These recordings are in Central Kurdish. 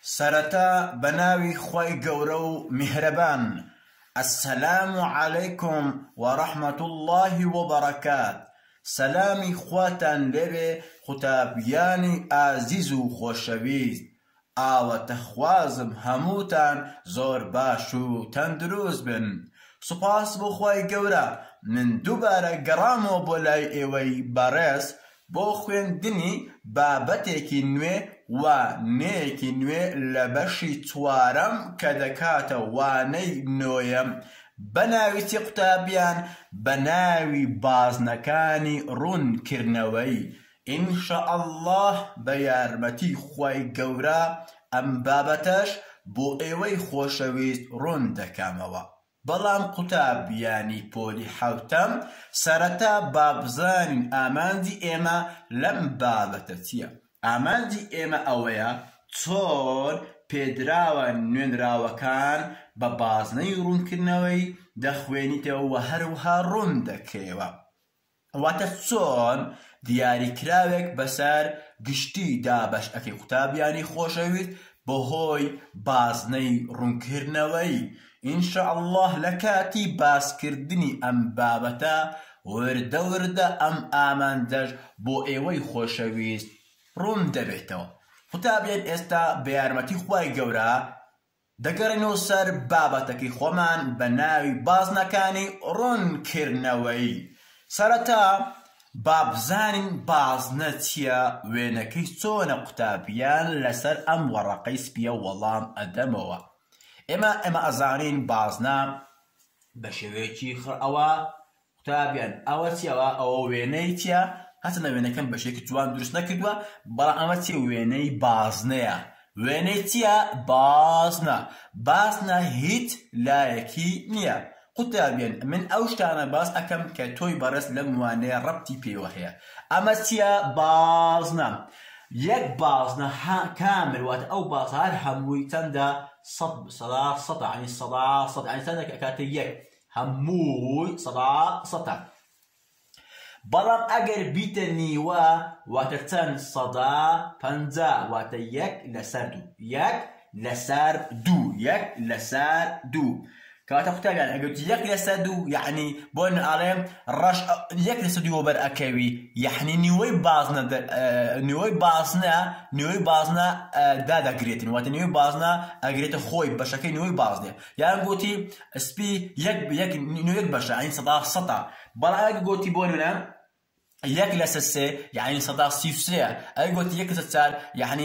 سرتا بناوي خوي قورو مهربان. السلام عليكم ورحمة الله وبركاته. سلامي خواتان لبي خطابياني عزيزو خوشويست. آوة تخوازم هموتان زور باشو تندروز بن. سپاس بو خوي قورا من دوباره گرامو بولاي ايوي بارس بو خويندني بابتێکی نوێ و نەیەکی نوێ لە بەشی چوارەم کە دەکاتە وانەی نۆیەم بە ناوی قوتابیان بە ناوی بازنەکانی ڕوونکردنەوەی. ئینشەئەڵڵاه بە یارمەتی خوای گەورە ئەم بابەتەش بۆ ئێوەی خۆشەویست ڕوون دەکامەوە. بەڵام قوتابیانی پۆلی حەوتەم سەرەتا بابزانین ئامانجی ئێمە لەم بابەتە چییە؟ ئامانجی ئێمە ئەوەیە چۆن پێدراوە نوێنراوەکان بە بازنەی ڕوونکردنەوەی دەخوێنیتەوە و هەروەها ڕوون دەکەیەوە. واتە چۆن دیاریکراوێک بەسەر گشتی دابەش ئەکەی قوتابیانی خۆشەویست بەهۆی بازنەی ڕوونکردنەوەی. ئینشەئەڵڵاه لە کاتی باسکردنی ئەم بابەتە وردە وردە ئەم ئامانجەش بۆ ئێوەی خۆشەویست ڕوون دەبێتەوە. قوتابیان ئێستا بە یارمەتی خوای گەورە دەگەڕێنەوە سەر بابەتەکەی خۆمان بە ناوی بازنەکانی ڕوونکردنەوەی. سەرەتا بابزانین بازنە چییە، وێنەکەی چۆنە قوتابیان لەسەر ئەم وەڕەقەی سپیە وەڵام ئەدەمەوە. ئێمە ئەزانین بازنە بە شێوەیەکی ئەوە قوتابیان ئەوە چیەوە، ئەوە وێنەی چییە؟ هەچەندە وێنەکەم بە شێوەیەکی جوان دروست نەکردووە، بەڵام ئەمە چی وێنەی بازنەیە. وێنەی چییە؟ بازنە. بازنە هیچ لایەکی نییە. قوتابیان من ئەو شتانە باس ئەکەم کە تۆی بەڕێز لەم وانەیە ڕەبتی پێوە هەیە. ئەمە چییە؟ بازنە. یەک بازنە کامل واتە ئەو بازنە هەر هەمووی چەندە؟ سەدا ینی چەندە کاتە یەک هەمووی سەدە. بەڵام ئەگەر بیتە نیوە واتە چەند؟ سەدا پەنجا واتە یەک لەسەر دوو. یەک لەسەر دوو. یەک لەسەر دوو. کەواتە قوتابیان ئەگەوتی یەک لەسەر دوو یعنی بۆ ئاڵێم ڕەش یەک لەسەر دوو بەر ئەکەوی یعنی نیوەی بازنە دادەگرێتن واتە نیوەی بازنە ئەگرێتە خۆی بەشەکەی نیوەی بازنێ. یان گوتی سپی نیوەیەک بەشە ینی سەدا. بەڵام ئەگە گوتی بۆ نمونە یەک لەسەر سێ یعنی سەدا سی و سێ. ئەگە گوتی یەک لەسەر چار یعنی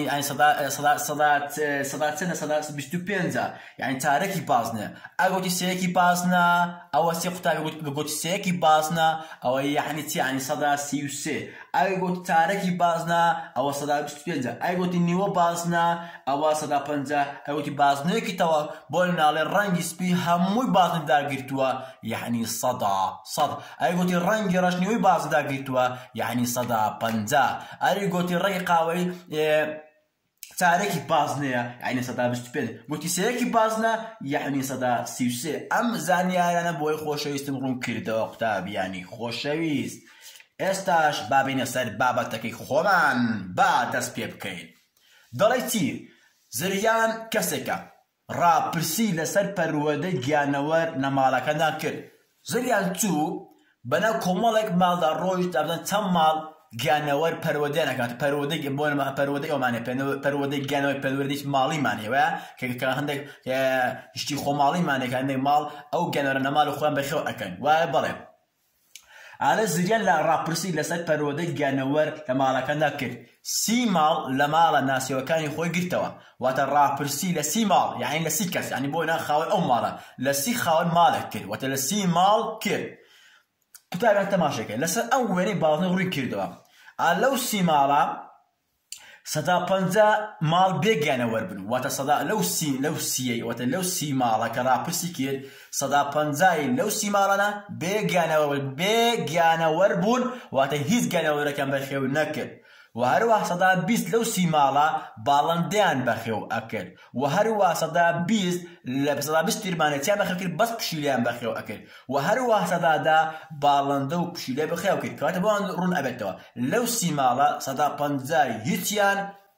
سەدا چەندە؟ سەدا بیست و پێنجە یعنی چارەکی بازنە. ئەگە گوتی سێیەکی بازنە ئەوە سێ. قوتابی گوتی سێیەکی بازنە ئەوە یعنی چی؟ یعنی سەدا سی و سێ. ئەگە گوتی چارەکی بازنە ئەوە سەدا بیست و پێنجە. ئەگە گوتی نیوە بازنە ئەوە سەدا پەنجە. ئەگە گوتی بازنەیەکی تەواو بۆ ناڵێ ڕەنگی سپی هەمووی بازنە داگرتووە یعنی سەدا. ئەگە گوتی ڕەنگی ڕەش نیوەی بازنە داگرتووە یعنی سەدا پەنجا. ئەگە گوتی ڕێی قاوەی چارەکی بازنەیە یعنی سەدا بیست و پێنج. گوتی سێیەکی بازنە یعنی سەدا سی و سێ. ئەم زانیارانە بۆی خۆشەویستم ڕوون کردەوە قوتابیانی خۆشەویست. ئێستاش بابینە سەر بابەتەکەی خۆمان با دەست پێ بکەین. دەڵێ چی؟ زریان کەسێکە ڕاپرسی لەسەر پەروەردەی گیانەوەر لە ماڵەکەدا کرد. زریان چوو بەناو کۆمەڵێک ماڵدا ڕۆیشت دابزان چەند ماڵ گیانەوەر پەروەردەیان ئەکات. پەروەردەی بۆ پەروەردەی ئەومانێ پەروەردەی گیانەوەر پەروەردەی ماڵیمانەوە کە هەندێک شتی خۆماڵیمانێک هەندێک ماڵ ئەو گیانەوەرە نەماڵ خۆیان بەخێو ئەکەن. وایە بەڵێ ئالە زریان لە ڕاپرسی لەسەر پەروەردەی گیانەوەر لە ماڵەکەدا کرد. 30 ماڵ لە ماڵە ناسیەوەکانی خۆی گرتەوە. واتە ڕاپرسی لە 30 ماڵ یعنی لە 30 کەس یعنی بۆ خاوەن ئەو ماڵە لە 30 خاوەن ماڵێک کرد. واتە لە 30 ماڵ کرد. قوتابیان تەماشەکە لەسەر ئەو وێنەی بازنە ڕووی کردەوە. لەو 30 ماڵە سەدا پەنجا ماڵ بێگیانەوەر بن. واتە سەدا لەو سیەی واتە لەو 30 ماڵە کە ڕاپرسی کرد سەدا پەنجای لەو 30 ماڵانە بێگیانەوەر بوون واتە هیچ گیانەوەرەکان بەخێو نەکرد. و هەروەها سەدا 20 لەو 30 ماڵە باڵندەیان بەخێو ئەکرد. و هەروەها سەدا 20 لە 20 تیرمانەتیان بەخێو کرد بەس پشیلەیان بەخێو ئەکرد. و هەروەها سەدادا باڵندە و پشیلەی بەخێو کرد. کەواتە بۆ ڕوون ئەبێتەوە لەو 30 ماڵە سەدا پەنجای هیچیان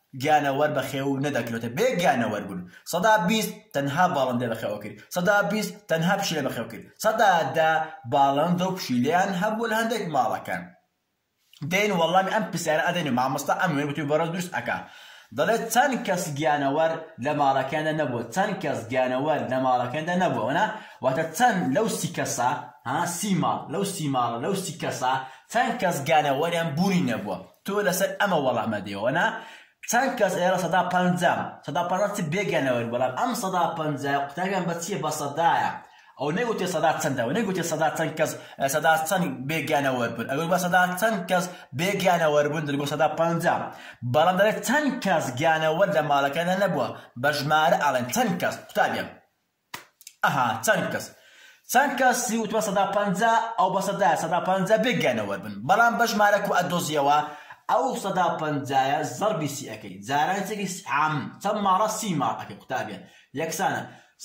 گیانەوەر بەخێو نەدەکرێتە بێ گیانەوەر بوون. 120 تەنها باڵندە بەخێوە کرد. 120 تەنها پشیلە بەخێو کرد. 110 باڵندە و پشیلەیان هەبوو لە هەندێک ماڵەکان. دێن وەڵامی ئەم پرسیارە ئەدەین و مامۆستا ئەموێ گوتی بەڕێز دروست ئەکا. دەڵێت چەند کەس گیانەوەر لە ماڵەکاندا نەبووە، چەند کەس گیانەوەر لە ماڵەکاندا نەبووە، واتە چەند لەو 30 کەسە، 30 ماڵ لەو 30 ماڵە لەو 30 کەسە چەند کەس گیانەوەریان بوونی نەبووە. تۆ لەسەر ئەمە وەڵامە دێوە، چەند کەس ئێرە 150 چ بێگیانەوەر، بەڵام ئەم 150 قوتابیان بە چییە؟ بە سەدایە. ئەو نەیگوتێ سەدا چەندەوە، نەیگوتێ سەدا چەند کەس سەدا چەند بێگیانەوەر بوون. ئەگەر بە سەدا چەند کەس بێگیانەوەر بوون دەرگۆ 150. بەڵام دەڵێت چەند کەس گیانەوەر لە ماڵەکاندا نەبووە، بە ژمارە ئاڵێن چەند کەس قوتابیان. چەند کەس چەند کەسی وتوە 150 ئەو بە سەدایە 150 بێگیانەوەر بن، بەڵام بە ژمارەک و ئەدۆزیەوە ئەو 150 زەربی 30 ئەەکەی. جاران چێکی چەند ماڵە 30 ماڵ ئەەکەی قوتابیان یەکسانە.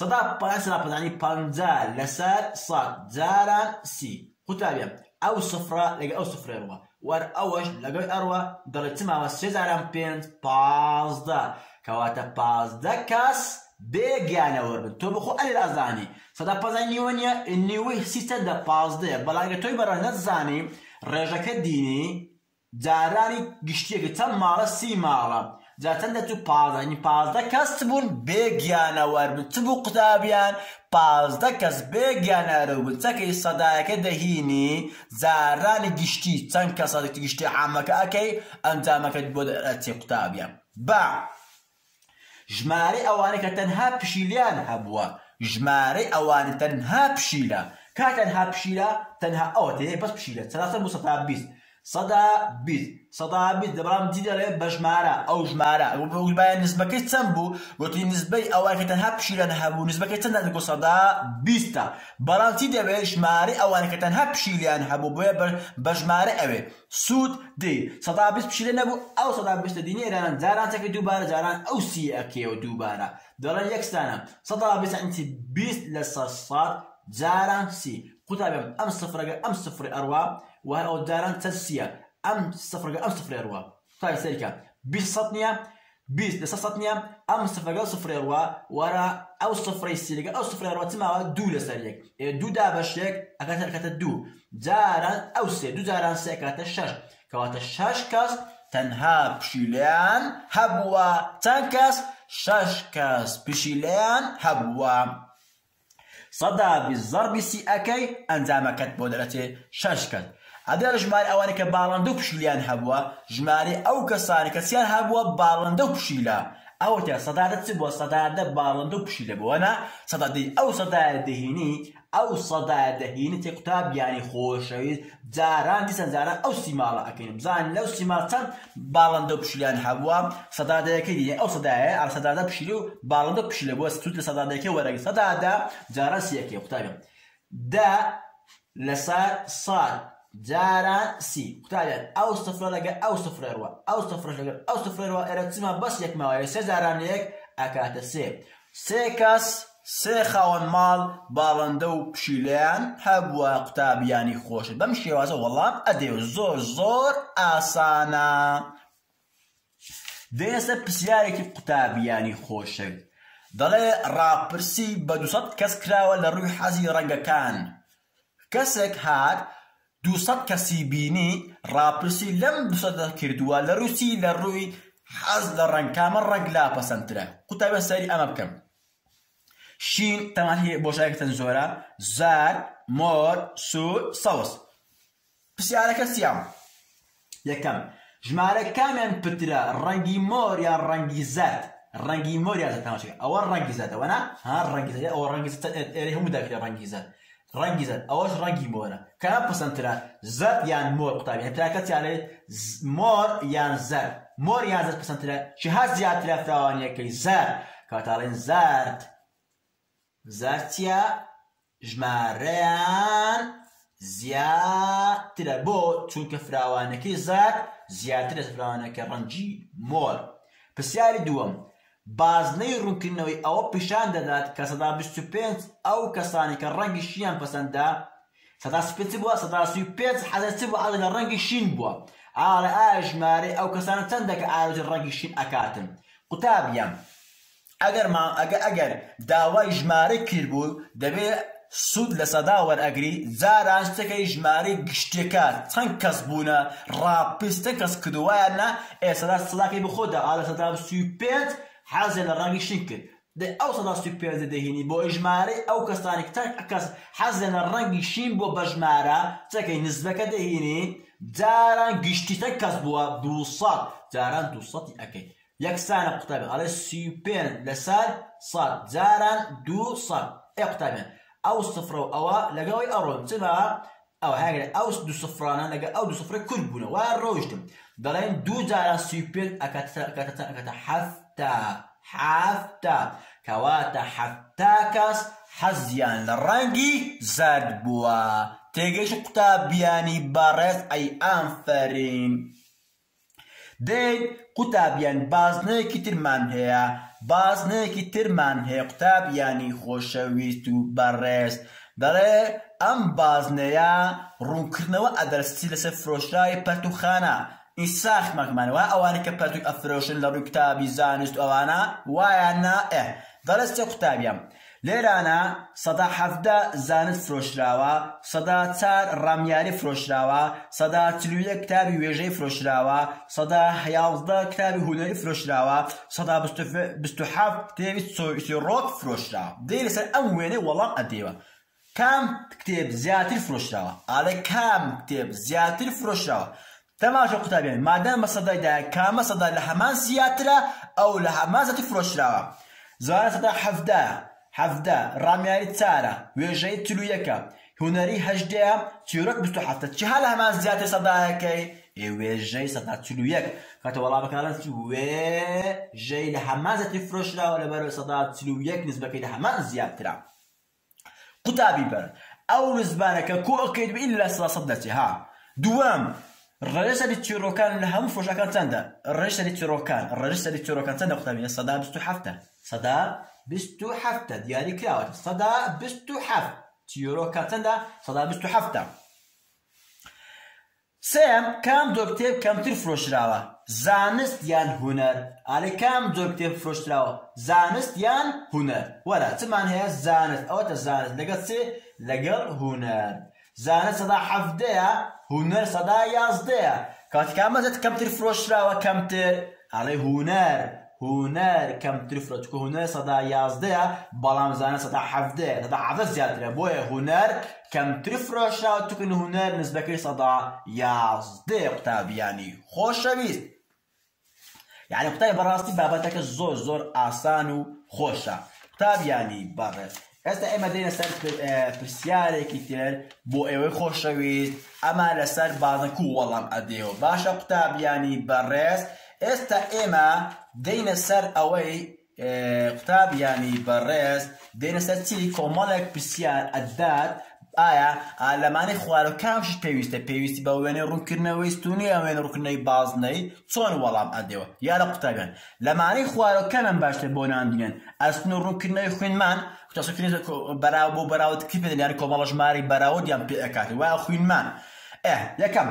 150 لەسەر 100 جاران 30 قوتابیان. ئەو سفرە لەگە ئەو سفرێڕوە وەر ئەوەش لەگەڵ ئەڕوە دەڵێت چماوە 3 جاران 5 15 کەواتە 15 کەس بێگیانەوەر بن. تۆ بخۆ ئەلێ ئەزانی 150 نیوە نییە، نیوەی 30 چەندە 15. بەڵام ئەگەر تۆی بەڕێ نەتزانی ڕێژەکە دینی جارانی گشتیەکە چەند ماڵە 30 ماڵە جا چەندە تو 15 کەس بوون بێگیانەوەر بن. چ بوو قوتابیان؟ 15 کەس بێگیانەوەر بوون. چەکەی سەدایەکە دەهینی جارانی گشتی چەند کەسە گشتی عامەکە ئەەکەی ئەنجامەکەت بۆ دەچێ قوتابیان. با ژمارەی ئەوانەی کە تەنها پشیلیان هەبووە، ژمارەی ئەوانە تەنها پشیلە. کا تەنها پشیلە؟ تەنها ئەوە تێ بەس پشیلە. چەندە بوو؟ 120 دەبڵام دی دەڵێت بە ژمارە ئەو ژمارە باید نسبەکەی چەند بوو؟ گوتی نسبەی ئەوانە کە تەنها پشیلە نەهەبوو نسبەکەی چەندە؟ 120. بەڵام چی دەبێت؟ ژمارەی ئەوانە کە تەنها پشیلیان هەبوو بۆیە بە ژمارە ئەوێ سوود دی. 120 پشیلە نەبوو، ئەو 120 دینی ئێران جاران چەکەی دووبارە جاران ئەو 30 ئەکەیەوە دووبارە. دەڵێن یەکستانە 120 20 لەسەر 100 جاران 30 قوتابیان. ئەم سفرەکە ئەم سفرە ئەڕوا وهر ئەو جاران چەند 30 ئەم سفرەکە ئەم سفرە ئەڕوا قوتابی سەریکە 20 نییە، 20 لەسەر 100 نییە، ئەم سفرەکە سفرە ئەڕوا وەرە ئەو سفرەی سیلەکە ئەو سفرە ئەڕوا چماوە 2 لەسەر 1 2 دا بە شێک ئەکاتە 2 جاران ئەو 3 2 جاران 3 ئەکاتە 6 کەواتە 6 کەس تەنها پشیلەیان هەبووە. چەند کەس؟ 6 کەس پشیلەیان هەبووە. 120 زەربی 30 ئەەکەی ئەنجامەکەت بۆ دەرەچێ 6 کەس. ئەدەر ژمارە ئەوانە کە باڵندە و پشیلیان هەبووە، ژمارە ئەو کەسانی کە چیان هەبووە باڵندە و پشیلە. ئەوەتە سەدادە چ بووە؟ سەدادە باڵندە و پشیلە بووە. سەدادەی ئەو سەدایە دەهینی ئەو سەدایە دەهینی تێ قوتابیانی خۆشەویست جاران دیسەن جاران ئەو 30 ماڵە ئەەکەین. بزانین لەو 30 ماڵ چەند باڵندە و پشیلیان هەبووە. سەدادەیەکەی دیە ئەو سەدایە ئەو سەدادە پشیلی و باڵندە و پشیلە بووە سوود لە سەدادەیەکەی وەرەگی. سەدادە جاران 30 ئەەکەی قوتابیان. 10 لەسەر 100 جاران 30 قوتابیان. ئەو سفرە لەگە ئەو سفرە ئەڕوا ئەو سفرە لەگە ئەو سفرە ئەڕوا ئێرە چما بەس یەکماوەیە 3 جاران 1 ئەکاتە 3 کەس 3 خاوەن ماڵ باڵندە و پشیلیان هەبووە قوتابیانی خۆشت. بەم شێوازە وەڵام ئەدێ زۆر ئاسانە. دێنە سەر پرسیارێکی قوتابیانی خۆشت. دەڵێ ڕاپرسی بە 200 کەس کراوە لە ڕووی حەزی ڕەنگەکان. کەسێک هات 200 کەسی بینی ڕاپرسی لەم 200 کردووە لە ڕووسی لە ڕووی حەز لە ڕەنگکامە ڕەنگ لا پەسەندترە. قوتابیان سەری ئەمە بکەم. شین تەماهی بۆشایەکەتەن زۆرە، زار، مۆر، سوور، سەوز. پرسیارەکە چییە؟ یەکەم ژمارە کامیان پترە ڕەنگی مۆر یان ڕەنگی زەرد؟ ڕەنگی مۆر یان زەرد تەماشاکە ئەوە ڕەنگی زەردەوە نا؟ ڕەنگی زەرد ئەوە ڕەنگی زەرد ئێرە هەموو داکرێت ڕەنگی زەرد. ڕەنگی زەرد ئەوەش ڕەنگی مۆرە. کام پەسەندترە؟ زەرد یان مۆر قوتابی؟ هەتاکە چیانێت مۆر یان زەرد؟ مۆر یان زەرد پەسەندترە؟ چی هەر زیاترە فراوانیەکەی؟ زەرد. کاتاڵێن زەرد زەرد چییە؟ ژمارەیان زیاترە بۆ چونکە فراوانەکەی زەرد زیاترە فراوانەکە ڕەنگی مۆر. پرسیاری دووەم بازنەی ڕوونکردنەوەی ئەوە پیشان دەدات کە 125 ئەو کەسانی کە ڕەنگی شیان پەسەندە 125 بووە 125 حەزەر چ بووە؟ حەزە لە ڕەنگی شین بووە. على ژمارەی ئەو کەسانە چەندە کە ئاڵۆزی ڕەنگی شین ئەکاتن. قوتابیان ئەگەر داوای ژمارەی کرد بوو دەبێت سوود لە سەدا وەرئەگری جاران شتەکەی ژمارەی گشتەکە چەند کەس بوونە ڕاپستە کەس کردووایانە ئێستا سەداکەی بخۆدا ئالە سەدا 35 حەزێ لە ڕەنگی شین کرد ئەو سەدا 35 دەهێنی بۆ ژمارەی ئەو کەسانی کەس حەزێ لە ڕەنگی شین بۆ بە ژمارە چەکەی نزبەکە دەهێنی جاران گشتیتە کەس بووە 200 جاران 200 ئەکەی یەکسانە قوتابیان ئەڵێ 35 لەسەر 100 جاران 200 قوتابیان ئەو سفرە و ئەوە لەگەڵی ئەڕۆن چما ئەو هەگرێت ئەو دوو سفرانە لەگە ئەو دوو سفرە کورد بوونە وای ڕۆیشتم دەڵێن 2 جاران 35 ئەکاتە حەفتا کەواتە حەفتا کەس حەزیان لە ڕەنگی زەرد بووە. تێگەیشت قوتابیانی بەڕێز ئەی ئافەرین. دەی قوتابیان بازنەیەکی ترمان هەیە قوتابیانی خۆشەویست و بەڕێز دەڵێ ئەم بازنەیە ڕوونکردنەوە ئەدەرسی لەسەر فرۆشراوی پەرتوخانە ئیساخ مەکمانەوە ئەوانەی کە پەرتوک ئەفرۆشن لە ڕووی کتابی زانست ئەوانە وایانە دەڵێ سێ قوتابیان لێرانە 170 زانست فرۆشراوە 104 ڕامیاری فرۆشراوە 141 کتابی وێژەی فرۆشراوە 111 کتابی هونەری فرۆشراوە 127 کتێبی چۆرۆک فرۆشراوە. دەی لەسەر ئەم وێنەی وەڵام ئەدێوە کام کتێب زیاتر فرۆشراوە ئاڵێ کام کتێب زیاتر فرۆشراوە. تەماشا قوتابیان مادام بە سەدایدایە کامە سەدا لە هەمان زیاترە ئەو لە هەمان زیاتر فرۆشراوە. زانست 170 ڕامیاری 4 وێژەی 41 هونەری 8 چیرۆک 27 چی هەڵ هەمان زیاتر سەدایەکەی وێژەی 141 کاتە وەڵامەکانت وێژەی لە هەمان زیاتر فرۆشراوە لەبەرەوەی 141 نسبەکەی لە هەمان زیاترە. قوتابی بەر ئەو نسبانەکە کۆ ئەکەیت ئیلا 100 دەچێ ها. دووەم ڕێژەری چیرۆکان لە هەموو فرۆشەکان چەندە؟ ڕێژەری چیرۆکان چەندە قوتابی؟ 127 دیاری کراوە 127 چیرۆکان چەندە؟ 127. سێم کام جۆر کتێب کەمتر فرۆشراوە زانست یان هونەر؟ ئاڵێ کام جۆر کتێب فرۆشراوە زانست یان هونەر؟ وەرە چمان هەیە زانست ئەوەتە زانست لەگەڵ چێ لەگەڵ هونەر. زانست 170 هونەر 111 کاتی کامەزت کەمتر فرۆشراوە کەمتر ئاڵێ هونەر کەمتر فرۆشراوە چکە هونەر 111 بەڵام زانست 170 زیاترە بۆیە هونەر کەمتر فرۆشراوە چکن هونەر نسبەکەی 111 قوتابیانی خۆشەویست. یعنی قوتابی بەڕاستی بابەتەکە زۆر ئاسان و خۆشە قوتابیانی بەڕێز. ئێستا ئێمە دێنە سەر پرسیارێکی تر بۆ ئێوەی خۆشەویست ئەمە لەسەر بازنەکو وەڵام ئەدێەوە. باشە قوتابیانی بەڕێز ئێستا ئێمە دێنە سەر ئەوەی قوتابیانی بەڕێز دێنە سەر چی کۆمەڵێک پرسیار ئەدات ئایا لەمانەی خواردەکانش پێویستی بە وێنەی ڕوونکردنەوەی ستونی ئەو وێنە ڕوونکردنەوەی بازنەی چۆن وەڵام ئەدێەوە. یاە قوتابیان لەمانەی خواردەکانم باشتر بۆ ناندینێن ئەستن و ڕوونکردنەوەی خوێنمان بەراو بۆ بەراوردکردن پێدەن یانی کۆمەڵە ژمارەی بەراوردیان پێ ئەکاتێ وایە خوێنمان یەکەم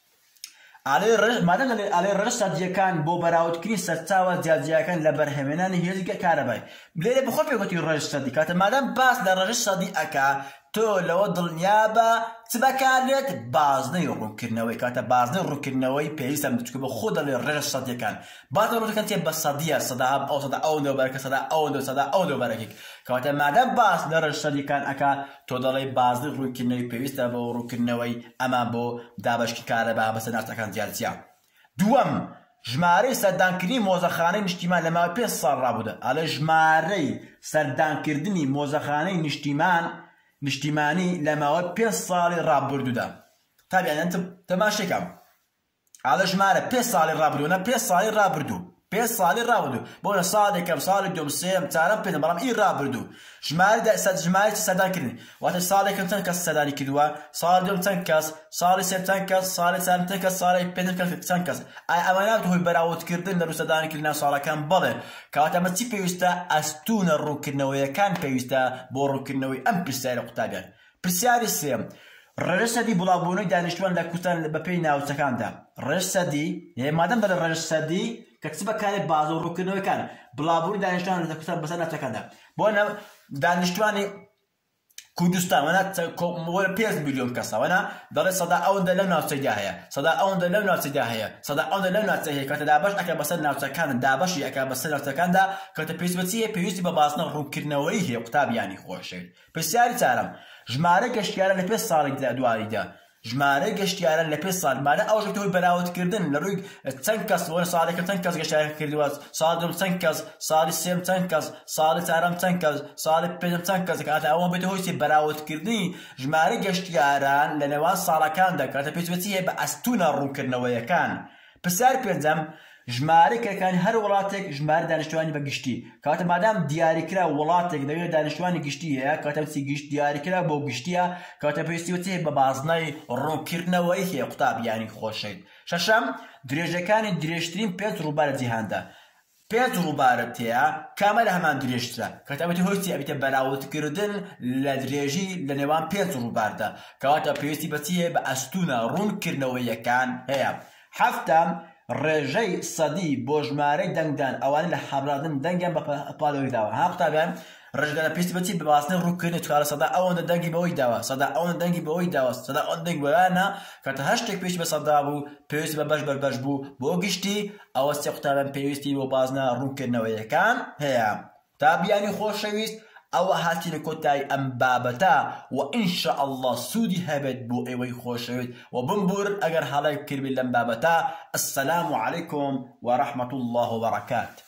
مادەم ئەڵێ ڕێژ سەدیەکان بۆ بەراوردکردنی سەرچاوە جیاجیەکان لە بەرهەمێنانی هێزی کارەبای لێرە بخۆ پێگوتی ڕێژ سەدی کاتە مادەم باس لە ڕێژ سەدی ئەکا تۆ لەوە دڵنیابە چ بەکارێت بازنەی ڕوونکردنەوەی کاتە بازنەی ڕوونکردنەوەی پێویستە چکە بە خۆ دەڵێ ڕێژ سەدیەکان بازنەی ڕوونکردنەوەکان تێ بە سەدیە سەدا ئەو سەدا ئەو لەبەرەکە سەدا ئەو لەبەرەکێک کاتە مادەم باس لە ڕێژ سەدیەکان ئەکا تۆ دەڵێ بازنەی ڕوونکردنەوەی پێویستە بە ڕوونکردنەوەی ئەمە بۆ دابەشکی کارەبا بەسەر ناوچەکان جیاجیا. دووەم ژمارەی سەردانکردنی مۆزەخانەی نیشتیمان لە ماوەی 5 ساڵ ڕابوودا ئەڵێ ژمارەی سەردانکردنی مۆزەخانەی نیشتیمانی لە ماوەی 5 ساڵی ڕابردوودا. تابعیان تەماشەکەم ئاڵە ژمارە 5 ساڵی ڕابردووە 5 ساڵی ڕابردوو 5 ساڵی ڕابردوو بۆ لە ساڵێکەم ساڵی دوم سێم چارەم پێدەم بەڵام ئیر ڕابردوو ژمارەی سەردانکردنی واتە ساڵێکم چەند کەس سەردانی کردووە ساڵی دوم چەند کەس ساڵی سێم چەند کەس ساڵی چارەم چەند کەس ساڵی پێنجەم چەند کەس ئەمە نابێت هۆی بەراوردکردن لە ڕوو سەردانکردنی ناو ساڵەکان بڵێ کەواتە ئەمە چی پێویستە ئەستونە ڕوونکردنەوەیەکان پێویستە بۆ ڕوونکردنەوەی ئەم پرسیارە قوتابیان. پرسیاری سێم ڕێژە سەدی بڵاوبوونەوەی دانیشتوان لە کوتان بەپێی ناوچەکاندا ڕێژە سەدی مادەم بە ڕێژە سەدی کە کچ بەکارێت بازە و ڕووکردنەوەیەکان بڵاوبوونی دانیشتوان لە کوتان بەسەر ناوچەکاندا بۆ دانیشتوانی کوردستان وەرە 5 میلیۆن کەسە وەنا دەڵێ سەدا ئەوەندە لەو ناوچەیدا هەیە سەدا ئەوەندە لەو ناوچەیدا هەیە سەدا ئەوەندە لەو ناوچە هەیە کاتە دابەش ئەکا بەسەر ناوچەکان دابەشی ئەکا بەسەر ناوچەکاندا کاتە پێویست بە چییە پێویستی بە باسنە ڕوونکردنەوەی هەیە قوتابیانی خۆشەویست پرسیاری چارەم ژمارە گەشتیارە لە 5 ساڵی دواریدا ژمارە گەشتیارە لە 5 ساڵ مادە ئەوەش تۆی بەراوردکردن لە ڕووی چەند کەس وەرە ساڵێکە چەند کەس گەشتیارە کردووە ساڵی دووەم چەند کەس ساڵی سێم چەند کەس ساڵی چارەم چەند کەس ساڵی پێنجەم چەند کەس کاتە ئەوە بێتە هۆی بەراوردکردنی ژمارە گەشتیاران لە نێوان ساڵەکاندا کاتە پێویست بە چی هەیە بە ئەستوونە ڕوونکردنەوەیەکان پرسیار پێنجەم ژمارە کەکانی هەر وڵاتێک ژمارە دانیشتوانی بە گشتی کاتە مادام دیاریکرا وڵاتێک دەوێت دانیشتوانی گشتی هەیە کاتە گشت دیاریکرا بۆ گشتیە کاتە پێویستی بە چی هەیە بە بازنەی ڕوونکردنەوەی هەیە قوتابیانی خۆشەویست شەشەم درێژەکانی درێژترین 5 ڕووبارە جیهاندا 5 ڕووبارە تەیە کامە لە هەمان درێژترە کاتە ئەبێتە هۆی چی ئەبێتە بەراوردکردن لە درێژی لە نێوان 5 ڕووباردا کەواتە پێویستی بە چی هەیە بە ئەستوونە ڕوونکردنەوەیەکان هەیە هەفتم ڕێژەی سەدی بۆ ژمارەی دەنگدان ئەوانە لە حەبراندن دەنگیان بە پاڵەوەی داوە ها قوتابیان ڕێژەدانە پێویستی بە چی بە باسنەی ڕوونکردنی چکارە سەدا ئەوەندە دەنگی بەوەی داوە سەدا ئەوەندە دەنگی بەوەی داوە سەدا ئەوەندە دەنگی بەوەیانە کاتە هەر شتێک پێویستی بە سەدا بوو پێویستی بە بەش بەربەش بوو بۆ گشتی ئەوە سێ قوتابیان پێویستی بۆ بازنە ڕوونکردنەوەیەکان هەیە قوتابیانی خۆشەویست ئەوە هاتینە کۆتایی ئەم بابەتە و ئینشاء الله سوودی هەبێت بۆ ئێوەی خۆشەویست و بمبور ئەگەر هەڵەیەک کردبێت لەم بابەتە السلام عەلەیکم و ڕەحمەت الله و بەرەکات